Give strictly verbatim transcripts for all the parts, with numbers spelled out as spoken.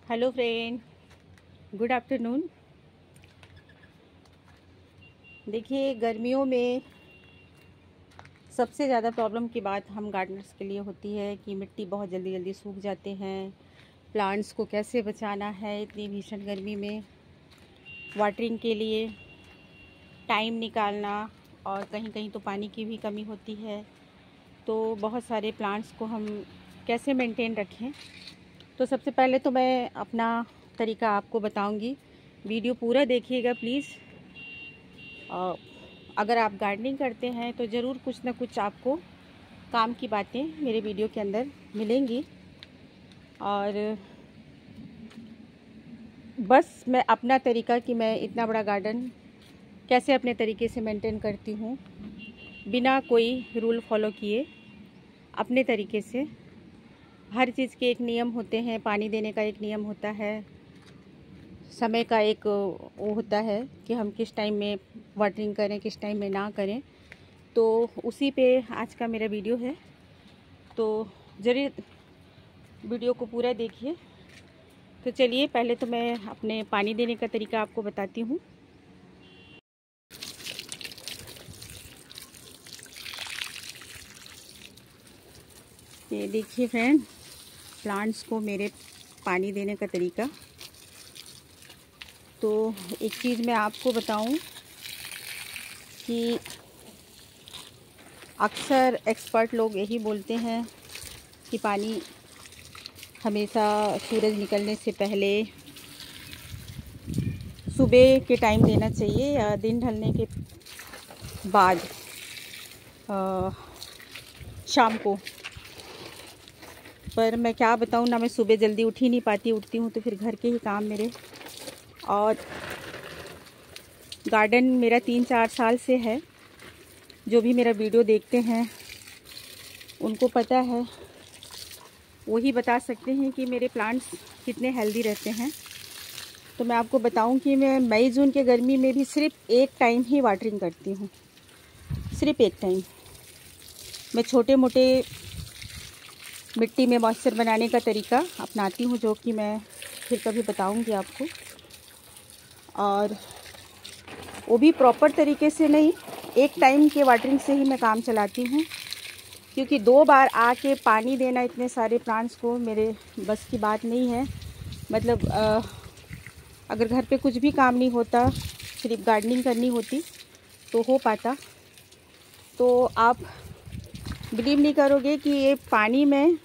Hello friend, good afternoon. देखिए, गर्मियों में सबसे ज़्यादा प्रॉब्लम की बात हम गार्डनर्स के लिए होती है कि मिट्टी बहुत जल्दी जल्दी सूख जाते हैं। प्लांट्स को कैसे बचाना है इतनी भीषण गर्मी में, वाटरिंग के लिए टाइम निकालना, और कहीं कहीं तो पानी की भी कमी होती है। तो बहुत सारे प्लांट्स को हम कैसे मेंटेन रखें, तो सबसे पहले तो मैं अपना तरीका आपको बताऊंगी। वीडियो पूरा देखिएगा प्लीज़। अगर आप गार्डनिंग करते हैं तो ज़रूर कुछ ना कुछ आपको काम की बातें मेरे वीडियो के अंदर मिलेंगी। और बस मैं अपना तरीका कि मैं इतना बड़ा गार्डन कैसे अपने तरीके से मेंटेन करती हूँ, बिना कोई रूल फॉलो किए, अपने तरीके से। हर चीज़ के एक नियम होते हैं, पानी देने का एक नियम होता है, समय का एक वो होता है कि हम किस टाइम में वाटरिंग करें, किस टाइम में ना करें। तो उसी पे आज का मेरा वीडियो है, तो ज़रूर वीडियो को पूरा देखिए। तो चलिए, पहले तो मैं अपने पानी देने का तरीका आपको बताती हूँ। ये देखिए फ्रेंड, प्लांट्स को मेरे पानी देने का तरीका। तो एक चीज़ मैं आपको बताऊं कि अक्सर एक्सपर्ट लोग यही बोलते हैं कि पानी हमेशा सूरज निकलने से पहले सुबह के टाइम देना चाहिए या दिन ढलने के बाद आ, शाम को। पर मैं क्या बताऊं ना, मैं सुबह जल्दी उठ ही नहीं पाती। उठती हूं तो फिर घर के ही काम मेरे, और गार्डन मेरा तीन चार साल से है। जो भी मेरा वीडियो देखते हैं उनको पता है, वही बता सकते हैं कि मेरे प्लांट्स कितने हेल्दी रहते हैं। तो मैं आपको बताऊं कि मैं मई जून के गर्मी में भी सिर्फ एक टाइम ही वाटरिंग करती हूँ, सिर्फ एक टाइम। मैं छोटे मोटे मिट्टी में मॉइस्चर बनाने का तरीका अपनाती हूँ, जो कि मैं फिर कभी बताऊँगी आपको। और वो भी प्रॉपर तरीके से नहीं, एक टाइम के वाटरिंग से ही मैं काम चलाती हूँ, क्योंकि दो बार आके पानी देना इतने सारे प्लांट्स को मेरे बस की बात नहीं है। मतलब आ, अगर घर पे कुछ भी काम नहीं होता, सिर्फ गार्डनिंग करनी होती तो हो पाता। तो आप बिलीव नहीं करोगे कि ये पानी में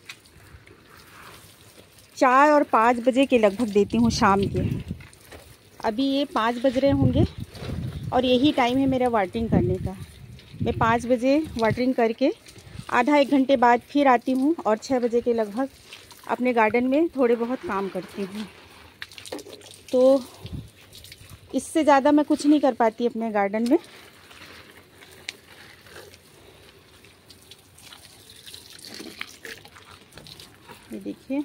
चार और पाँच बजे के लगभग देती हूँ शाम के। अभी ये पाँच बज रहे होंगे और यही टाइम है मेरा वाटरिंग करने का। मैं पाँच बजे वाटरिंग करके आधा एक घंटे बाद फिर आती हूँ और छः बजे के लगभग अपने गार्डन में थोड़े बहुत काम करती हूँ। तो इससे ज़्यादा मैं कुछ नहीं कर पाती अपने गार्डन में। ये देखिए,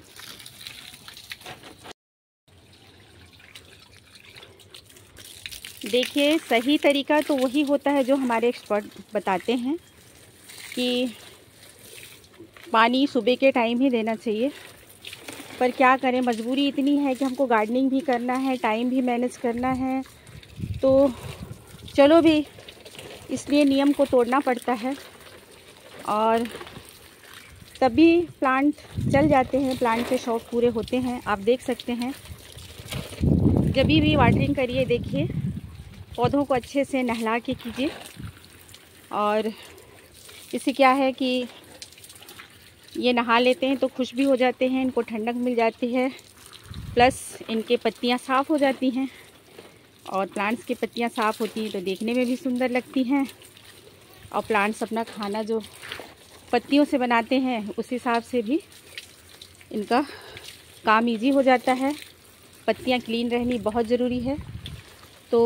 देखिए सही तरीका तो वही होता है जो हमारे एक्सपर्ट बताते हैं कि पानी सुबह के टाइम ही देना चाहिए। पर क्या करें, मजबूरी इतनी है कि हमको गार्डनिंग भी करना है, टाइम भी मैनेज करना है। तो चलो भी, इसलिए नियम को तोड़ना पड़ता है, और तभी प्लांट चल जाते हैं, प्लांट के शौक पूरे होते हैं। आप देख सकते हैं, जब भी वाटरिंग करिए, देखिए पौधों को अच्छे से नहला के कीजिए। और इससे क्या है कि ये नहा लेते हैं तो खुश भी हो जाते हैं, इनको ठंडक मिल जाती है, प्लस इनके पत्तियां साफ़ हो जाती हैं। और प्लांट्स की पत्तियां साफ़ होती हैं तो देखने में भी सुंदर लगती हैं। और प्लांट्स अपना खाना जो पत्तियों से बनाते हैं, उस हिसाब से भी इनका काम इजी हो जाता है। पत्तियां क्लीन रहनी बहुत ज़रूरी है। तो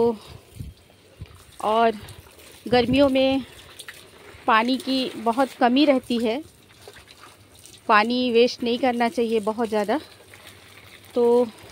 और गर्मियों में पानी की बहुत कमी रहती है, पानी वेस्ट नहीं करना चाहिए बहुत ज़्यादा। तो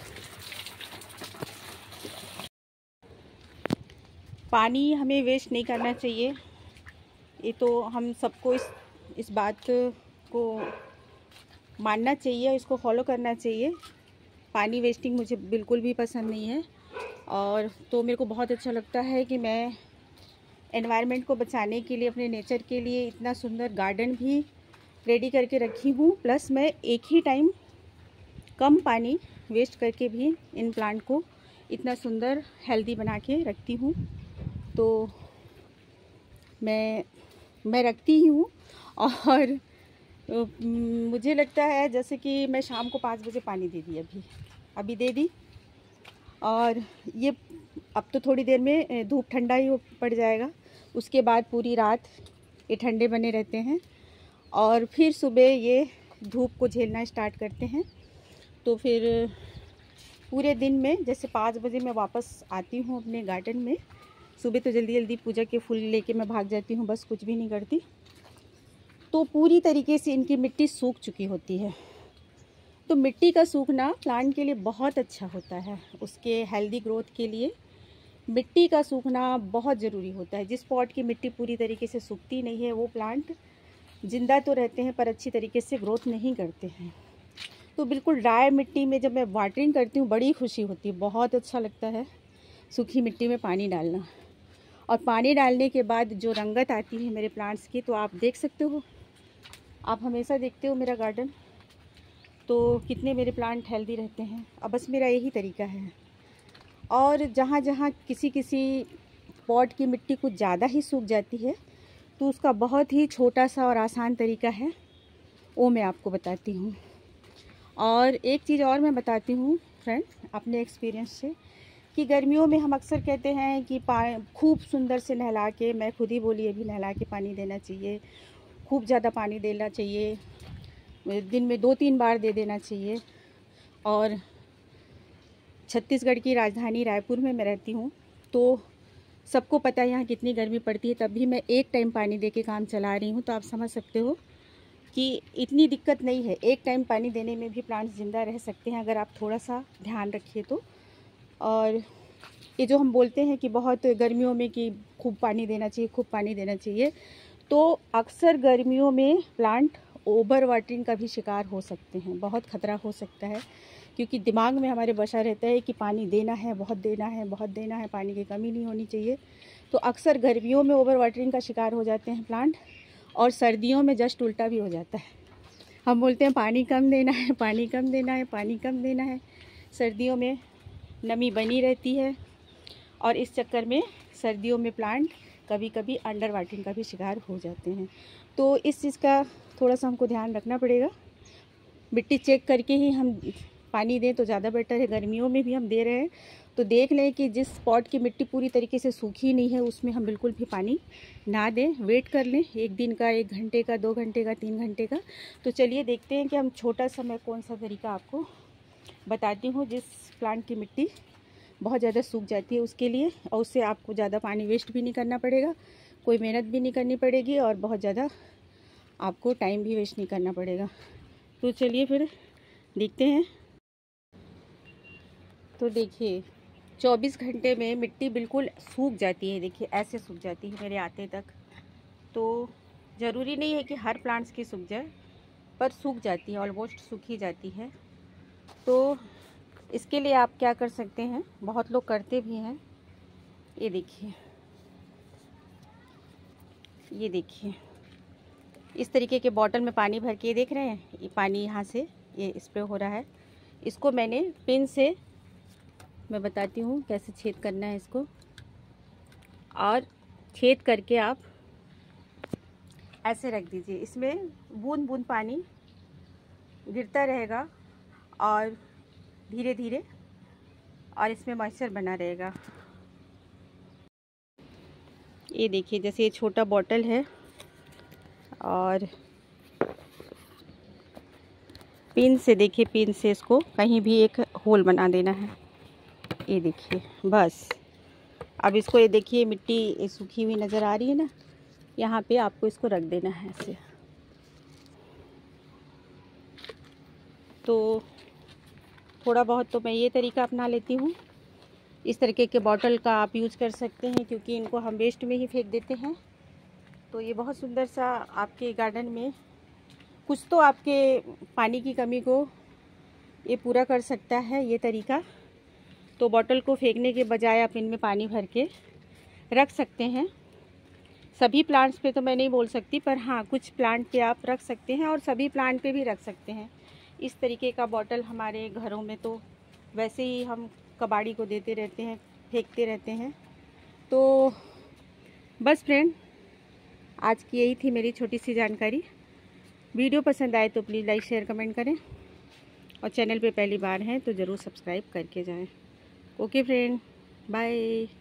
पानी हमें वेस्ट नहीं करना चाहिए, ये तो हम सबको इस इस बात को मानना चाहिए, इसको फॉलो करना चाहिए। पानी वेस्टिंग मुझे बिल्कुल भी पसंद नहीं है। और तो मेरे को बहुत अच्छा लगता है कि मैं एनवायरनमेंट को बचाने के लिए, अपने नेचर के लिए इतना सुंदर गार्डन भी रेडी करके रखी हूँ। प्लस मैं एक ही टाइम कम पानी वेस्ट करके भी इन प्लांट को इतना सुंदर हेल्दी बना के रखती हूँ। तो मैं मैं रखती ही हूँ। और मुझे लगता है जैसे कि मैं शाम को पाँच बजे पानी दे दी, अभी अभी दे दी, और ये अब तो थोड़ी देर में धूप ठंडा ही पड़ जाएगा। उसके बाद पूरी रात ये ठंडे बने रहते हैं और फिर सुबह ये धूप को झेलना स्टार्ट करते हैं। तो फिर पूरे दिन में जैसे पाँच बजे मैं वापस आती हूँ अपने गार्डन में। सुबह तो जल्दी जल्दी पूजा के फूल लेके मैं भाग जाती हूँ, बस कुछ भी नहीं करती। तो पूरी तरीके से इनकी मिट्टी सूख चुकी होती है। तो मिट्टी का सूखना प्लांट के लिए बहुत अच्छा होता है, उसके हेल्दी ग्रोथ के लिए मिट्टी का सूखना बहुत ज़रूरी होता है। जिस पॉट की मिट्टी पूरी तरीके से सूखती नहीं है वो प्लांट जिंदा तो रहते हैं पर अच्छी तरीके से ग्रोथ नहीं करते हैं। तो बिल्कुल ड्राई मिट्टी में जब मैं वाटरिंग करती हूँ बड़ी खुशी होती है, बहुत अच्छा लगता है सूखी मिट्टी में पानी डालना। और पानी डालने के बाद जो रंगत आती है मेरे प्लांट्स की, तो आप देख सकते हो, आप हमेशा देखते हो मेरा गार्डन, तो कितने मेरे प्लांट हेल्दी रहते हैं। अब बस मेरा यही तरीका है। और जहाँ जहाँ किसी किसी पॉट की मिट्टी कुछ ज़्यादा ही सूख जाती है तो उसका बहुत ही छोटा सा और आसान तरीका है, वो मैं आपको बताती हूँ। और एक चीज़ और मैं बताती हूँ फ्रेंड अपने एक्सपीरियंस से, कि गर्मियों में हम अक्सर कहते हैं कि पा खूब सुंदर से नहला के, मैं खुद ही बोली अभी, नहला के पानी देना चाहिए, खूब ज़्यादा पानी देना चाहिए, दिन में दो तीन बार दे देना चाहिए। और छत्तीसगढ़ की राजधानी रायपुर में मैं रहती हूँ, तो सबको पता है यहाँ कितनी गर्मी पड़ती है, तब भी मैं एक टाइम पानी दे के काम चला रही हूँ। तो आप समझ सकते हो कि इतनी दिक्कत नहीं है, एक टाइम पानी देने में भी प्लांट्स ज़िंदा रह सकते हैं अगर आप थोड़ा सा ध्यान रखिए तो। और ये जो हम बोलते हैं कि बहुत गर्मियों में कि खूब पानी देना चाहिए, खूब पानी देना चाहिए, तो अक्सर गर्मियों में प्लांट ओवर वाटरिंग का भी शिकार हो सकते हैं। बहुत खतरा हो सकता है, क्योंकि दिमाग में हमारे बसा रहता है कि पानी देना है, बहुत देना है, बहुत देना है, पानी की कमी नहीं होनी चाहिए। तो अक्सर गर्मियों में ओवर वाटरिंग का शिकार हो जाते हैं प्लांट, और सर्दियों में जस्ट उल्टा भी हो जाता है। हम बोलते हैं पानी कम देना है, पानी कम देना है, पानी कम देना है, सर्दियों में नमी बनी रहती है, और इस चक्कर में सर्दियों में प्लांट कभी कभी अंडर वाटरिंग का भी शिकार हो जाते हैं। तो इस चीज़ का थोड़ा सा हमको ध्यान रखना पड़ेगा। मिट्टी चेक करके ही हम पानी दें तो ज़्यादा बेटर है। गर्मियों में भी हम दे रहे हैं तो देख लें कि जिस पॉट की मिट्टी पूरी तरीके से सूखी नहीं है उसमें हम बिल्कुल भी पानी ना दें, वेट कर लें एक दिन का, एक घंटे का, दो घंटे का, तीन घंटे का। तो चलिए देखते हैं कि हम छोटा सा मैं कौन सा तरीका आपको बताती हूँ जिस प्लांट की मिट्टी बहुत ज़्यादा सूख जाती है उसके लिए, और उससे आपको ज़्यादा पानी वेस्ट भी नहीं करना पड़ेगा, कोई मेहनत भी नहीं करनी पड़ेगी, और बहुत ज़्यादा आपको टाइम भी वेस्ट नहीं करना पड़ेगा। तो चलिए फिर देखते हैं। तो देखिए चौबीस घंटे में मिट्टी बिल्कुल सूख जाती है, देखिए ऐसे सूख जाती है मेरे आते तक। तो ज़रूरी नहीं है कि हर प्लांट्स की सूख जाए, पर सूख जाती है, ऑलमोस्ट सूख ही जाती है। तो इसके लिए आप क्या कर सकते हैं, बहुत लोग करते भी हैं, ये देखिए, ये देखिए इस तरीके के बॉटल में पानी भर के, देख रहे हैं ये पानी यहाँ से ये स्प्रे हो रहा है। इसको मैंने पिन से, मैं बताती हूँ कैसे छेद करना है इसको, और छेद करके आप ऐसे रख दीजिए, इसमें बूंद बूंद पानी गिरता रहेगा और धीरे धीरे, और इसमें मॉइस्चर बना रहेगा। ये देखिए जैसे ये छोटा बॉटल है, और पिन से, देखिए पिन से इसको कहीं भी एक होल बना देना है, ये देखिए बस। अब इसको, ये देखिए मिट्टी सूखी हुई नज़र आ रही है ना, यहाँ पे आपको इसको रख देना है ऐसे। तो थोड़ा बहुत तो मैं ये तरीका अपना लेती हूँ। इस तरीके के बॉटल का आप यूज़ कर सकते हैं, क्योंकि इनको हम वेस्ट में ही फेंक देते हैं। तो ये बहुत सुंदर सा आपके गार्डन में कुछ तो आपके पानी की कमी को ये पूरा कर सकता है ये तरीका। तो बॉटल को फेंकने के बजाय आप इनमें पानी भर के रख सकते हैं। सभी प्लांट्स पे तो मैं नहीं बोल सकती, पर हाँ कुछ प्लांट पे आप रख सकते हैं और सभी प्लांट पे भी रख सकते हैं। इस तरीके का बॉटल हमारे घरों में तो वैसे ही हम कबाड़ी को देते रहते हैं, फेंकते रहते हैं। तो बस फ्रेंड, आज की यही थी मेरी छोटी सी जानकारी। वीडियो पसंद आए तो प्लीज़ लाइक शेयर कमेंट करें, और चैनल पे पहली बार हैं तो ज़रूर सब्सक्राइब करके जाएं। Okay friend, bye.